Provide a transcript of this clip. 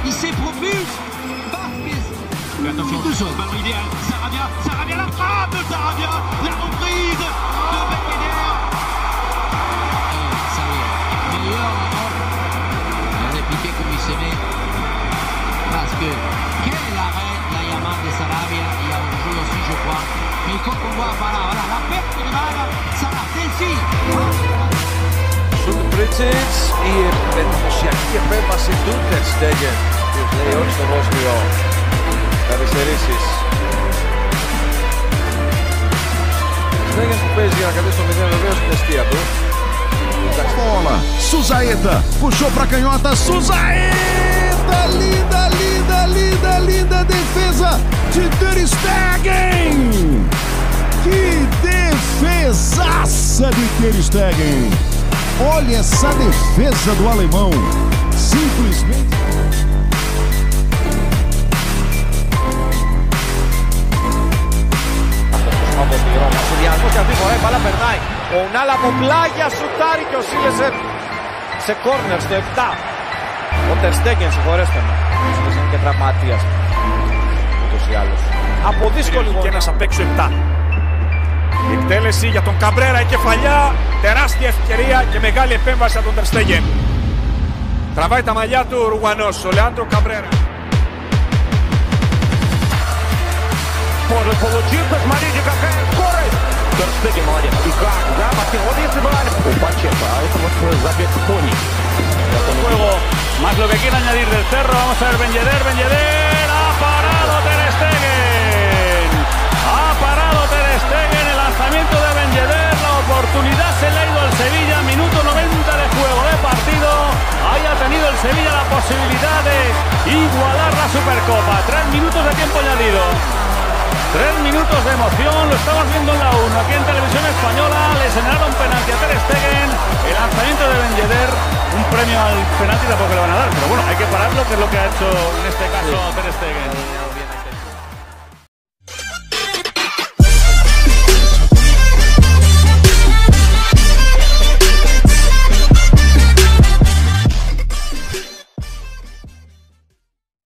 il s'est propulse. Mais attention, le ballon idéal, Sarabia, la frappe de Sarabia, la reprise de Ben Yedder. Ça y est, meilleur on a répliqué comme il se met. Parce que quel arrêt la Yamal de Sarabia, il y a un jeu aussi je crois. Mais il faut qu'on voit voilà, la perte de balle, Salah, Chelsea. Σουτ Πρίτσιτς, η εντυπωσιακή επέμβαση του Ter Stegen. Ποιος λέει όχι στο Βόσνιο. Καθυστερήσεις. Stegen που παίζει για να κρατήσει το 0 βεβαίως στην αιστεία του. Bola, Suzaeta, puxou pra canhota, Suzaeta, linda defesa de Ter Stegen. Que defesaça de Ter Stegen. Olha essa defesa do alemão, simplesmente. Και αυτή τη φορά η μπάλα περνάει. Ο Ουνάλ από πλάγια σουτάρει και ο Σίλεσεν σε κόρνερ στο 7. Ο Ter Stegen, συγχωρέστε με. Ο Σίλεσεν είναι και τραυματίας. Ούτως ή άλλως. Από δύσκολη γωνία. Και ένας απ' έξω 7. Η εκτέλεση για τον Καμπρέρα, η κεφαλιά. Τεράστια ευκαιρία και μεγάλη επέμβαση από τον Ter Stegen. Τραβάει τα μαλλιά του ο Ρουγανός, ο Λεάντρο Καμπρέρα. Может получиться, смотрите, какая скорость! Ter Stegen молодец. И как, да, Мартин, вот если бы у Пачето, а это вот забег пони. Juego, más lo que quiere añadir del Cerro, vamos a ver Ben Yedder, ha parado Ter Stegen. Ha parado Ter Stegen, el lanzamiento de Ben Yedder, la oportunidad se le ha ido al Sevilla, minuto 90 de juego de partido. Ahí ha tenido el Sevilla la posibilidad de igualar la Supercopa. 3 minutos de tiempo añadido. 3 minutos de emoción, lo estamos viendo en la 1, aquí en Televisión Española, le señalaron penalti a Ter Stegen, el lanzamiento de Ben Yedder, un premio al penalti tampoco le van a dar, pero bueno, hay que pararlo, que es lo que ha hecho en este caso Ter Stegen.